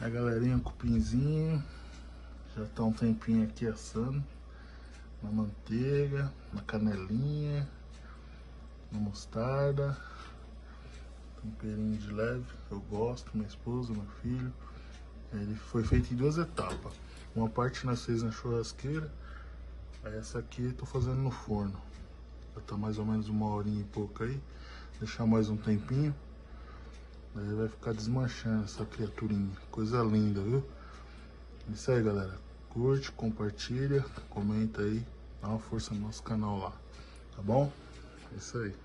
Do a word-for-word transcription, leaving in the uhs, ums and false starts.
A galerinha, cupinzinho. Já tá um tempinho aqui assando. Na manteiga, na canelinha, na mostarda. Temperinho de leve, eu gosto, minha esposa, meu filho. Ele foi feito em duas etapas. Uma parte nós fez na churrasqueira. Aí essa aqui eu tô fazendo no forno. Já tá mais ou menos uma horinha e pouco aí. Deixar mais um tempinho. Aí vai ficar desmanchando essa criaturinha. Coisa linda, viu? Isso aí, galera. Curte, compartilha, comenta aí. Dá uma força no nosso canal lá. Tá bom? É isso aí.